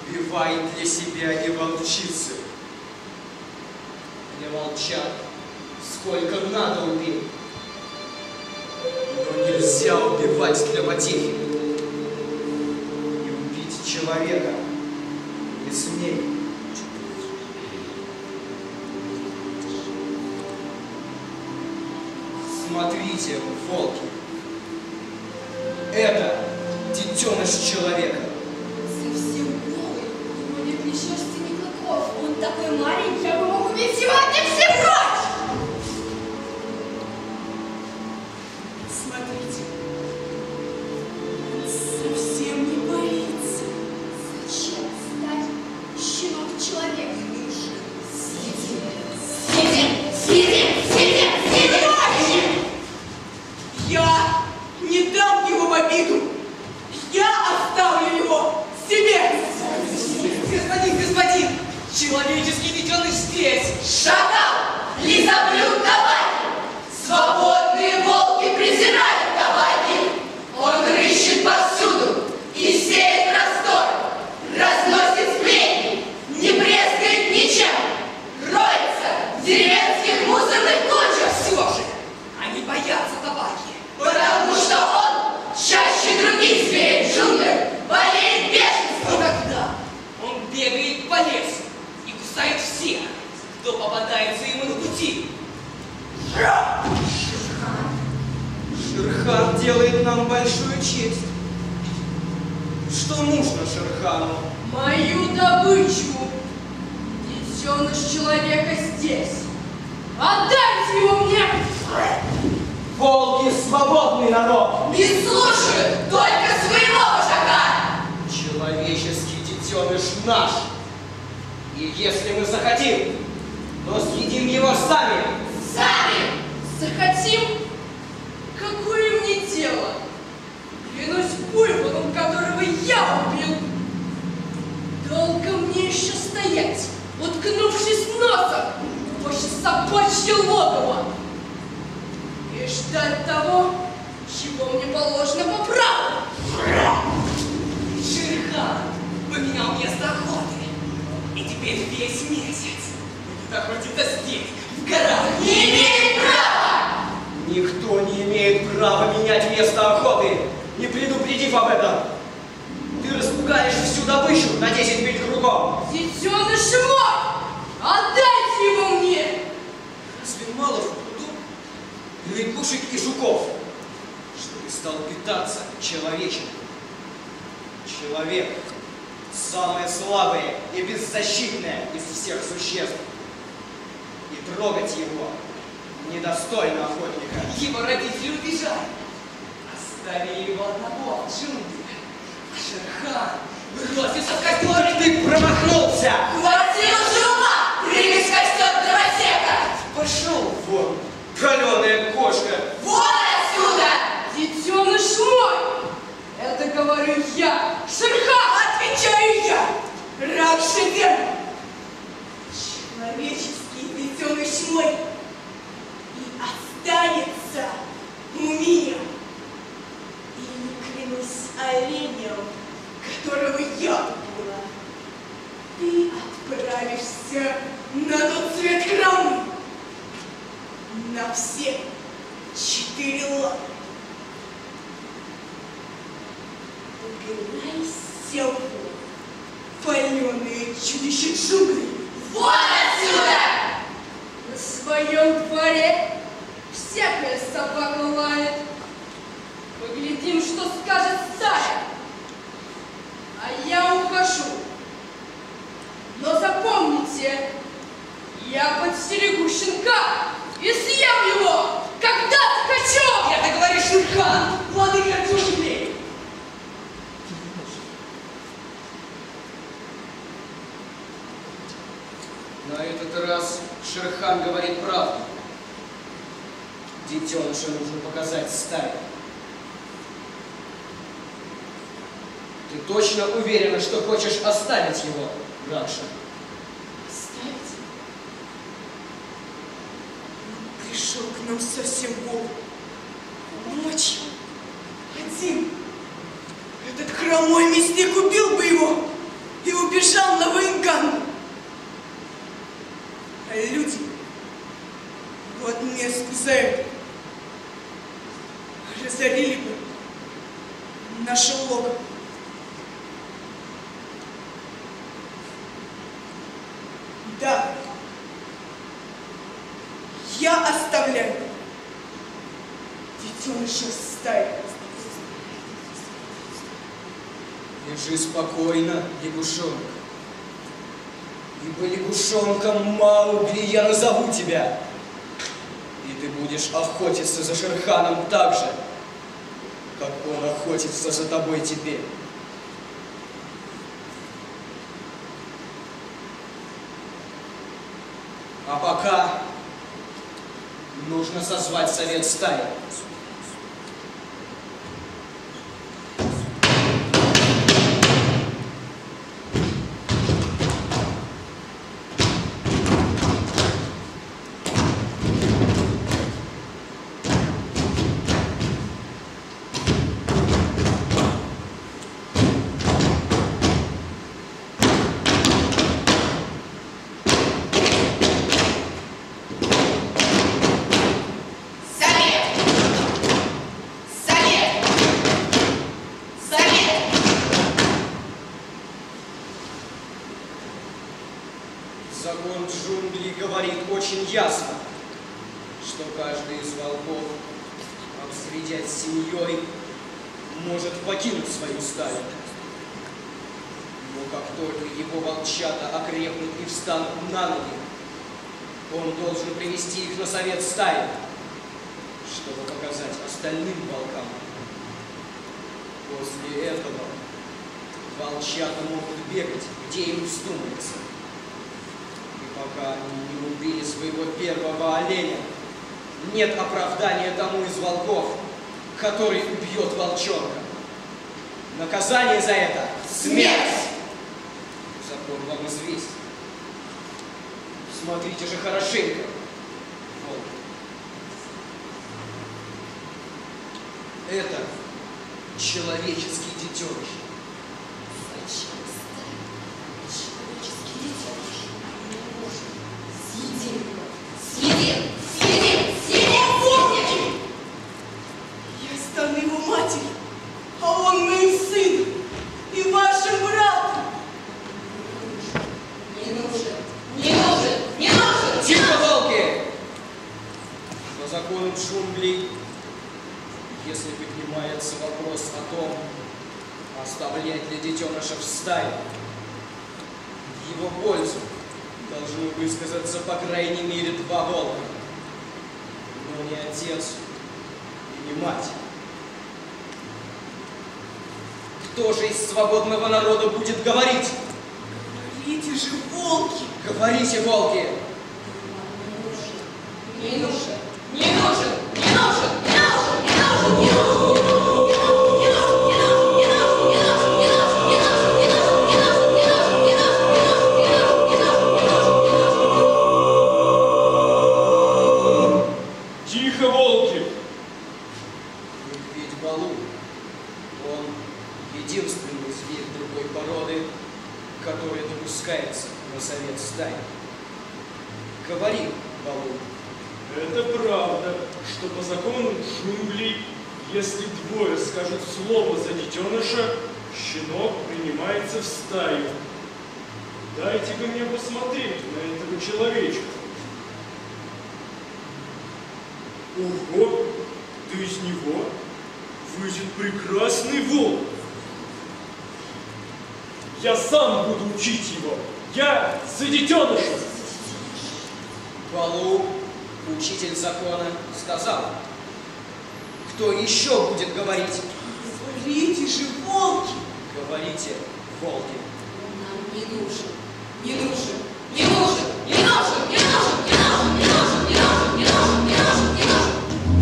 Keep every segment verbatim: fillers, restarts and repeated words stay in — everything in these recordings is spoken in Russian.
убивает для себя не волчицы. Для волчат сколько надо убить. Но нельзя убивать для потехи. И убить человека не смей. Смотрите, волки. Это детеныш человека. Совсем голый, у него нет ни шерсти, ни клыков. Он такой маленький, я бы мог убить сегодня все прочь! Смотрите, он совсем не боится. Зачем стать щенок-человек? Съедим, съедим, съедим, съедим, съедим! Я не дам его в обиду. Я оставлю его себе. Господин, господин, человеческий детеныш здесь. Шакал, лизоблюд табаки. Свободные волки презирают табаки. Он рыщет повсюду и сеет раздор, разносит сплетни, не брезгает ничем, роется в деревенских мусорных кучах. Все же, они боятся табаки. Потому что он чаще других зверей в джунглях болеет бешенством. Когда он бегает по лесу и кусает всех, кто попадается ему на пути. Шерхан делает нам большую честь. Что нужно Шерхану? Мою добычу! Детеныш человека здесь! Отдайте его мне! Волки — свободный народ! Не слушают только своего вожака. Человеческий детеныш наш. И если мы захотим, то съедим его сами. Сами. Захотим? Какое мне дело? Клянусь буйволом, которого я убил. Долго мне еще стоять, уткнувшись носом в ваше собачье логово и ждать того, чего мне положено по праву. Шерхан поменял место охоты. И теперь весь месяц будет охотиться здесь, в горах. Не имеет права. Никто не имеет права менять место охоты, не предупредив об этом. Ты распугаешь всю добычу на десять миль кругом. Детеныш мой! Отдайте его мне! Разве мало в пруду лягушек и жуков, чтобы стал питаться человечем? Человек — самое слабое и беззащитное из всех существ. И трогать его недостойно охотника. Его родители убежали. Оставили его одного в джунглях. А Шерхан бросился в костер. Ты промахнулся! Хватило же ума прыгать в костер дровосека. Пошел вон, каленая кошка! Вон отсюда! Детеныш мой! Это говорю я, Шерхан! Отвечаю я, раб Шевер. Человеческий детеныш мой и останется у меня. И не клянусь оленем, которого я убила. Ты отправишься на тот свет храма. На все четыре лапы. Убирайся вон, паленые чудище джунглей. Вон отсюда! На своем дворе всякая собака лает. Поглядим, что скажет стая. А я ухожу. Но запомните, я подстерегу щенка и съем его, когда захочу! Это говорит Шерхан, владыка джунглей. На этот раз Шерхан говорит правду. Детеныша нужно показать стае. Ты точно уверена, что хочешь оставить его, Ракша? Оставить? Он пришел к нам совсем голый. Ночью. Один. Этот хромой мясник убил бы его и убежал. отместку за это. Разорили бы наше логово. Да, я оставляю детеныша стаи. Лежи спокойно, лягушонок. Ибо лягушонком Маугли я назову тебя. И ты будешь охотиться за Шерханом так же, как он охотится за тобой теперь. А пока нужно созвать совет стаи. Закон джунглей говорит очень ясно, что каждый из волков, обзаведясь семьей, может покинуть свою стаю. Но как только его волчата окрепнут и встанут на ноги, он должен привести их на совет стаи, чтобы показать остальным волкам. После этого волчата могут бегать, где им вздумается. Пока они не убили своего первого оленя, нет оправдания тому из волков, который убьет волчонка. Наказание за это — смерть! Закон вам известен. Смотрите же хорошенько, волки. Это человеческий детеныш. Зачем стаи? Человеческий детеныш. Съедим его! Съедим! Съедим! Съедим! Съедим! Я стану его матерью, а он моим сыном и вашим братом. Не нужен! Не нужен! Не нужен! Тихо, волки! По закону джунглей, если поднимается вопрос о том, оставлять ли детеныша в стае, в его пользу должны высказаться по крайней мере два волка, но не отец и не мать. Кто же из свободного народа будет говорить? Говорите же, волки! Говорите, волки! Не нужен! Не нужен! Не нужен! Не нужен! Не нужен! Не нужен! Тихо, волки! Ведь Балу, он единственный зверь другой породы, который допускается на совет стаи. Говори, Балу. Это правда, что по закону джунглей, если двое скажут слово за детеныша, щенок принимается в стаю. Дайте-ка мне посмотреть на этого человечка. Ого, да из него выйдет прекрасный волк. Я сам буду учить его. Я за детеныша. Балу, учитель закона, сказал. Кто еще будет говорить? Говорите же, волки! Говорите, волки. Он нам не нужен! Не нужен! Не нужен! Не нужен! Не нужен! Не нужен! Не нужен! Не нужен! Не нужен! Не нужен! Не нужен!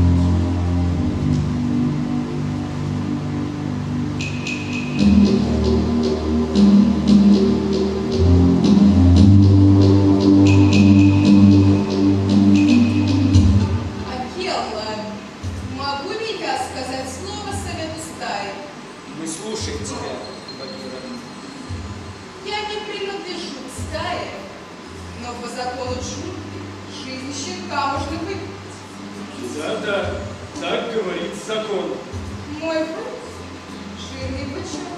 Акелла, могу ли я сказать слово совету стаи? Мы слушаем тебя, Багира. Я не принадлежу к стае, но по закону джунглей жизнь щенка можно выпить. Да-да, так говорит закон. Мой брат, жирный бычок,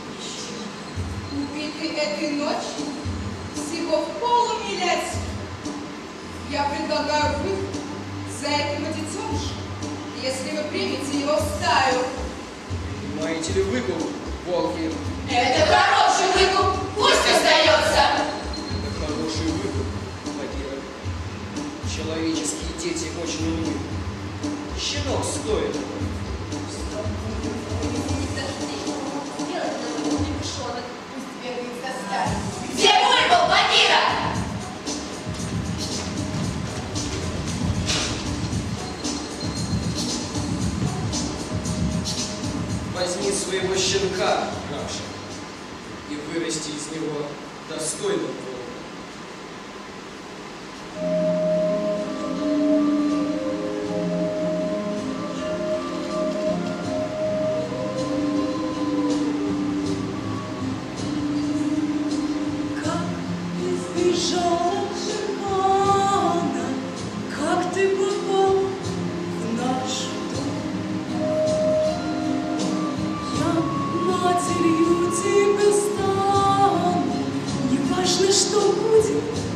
убитый этой ночью, всего в полумиле отсюда. Я предлагаю выход за этого детеныша, если вы примете его в стаю. Понимаете ли выкуп, волки? Это хороший выкуп, пусть остается. Это хороший выкуп, Багира. Человеческие дети очень умны. Щенок стоит. Где мой был, Багира? Возьми своего щенка, Раша, и вырасти из него достойным волком. Как ты сбежал от Шерхана, как ты попал в наш дом? Я матерью тебе стану, не важно, что будет,